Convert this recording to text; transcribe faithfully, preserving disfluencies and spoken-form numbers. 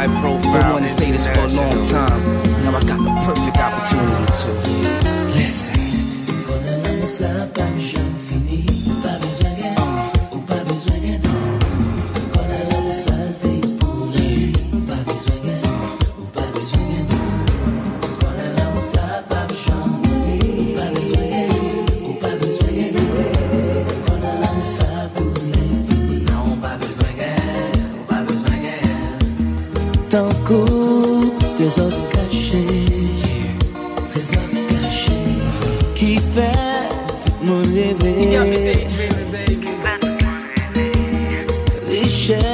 high profile. I wanted to say this for a long time. Now I got the perfect opportunity to listen. Tant coup, trésor caché, trésor caché, qui fait tout mon rêver. Richesse.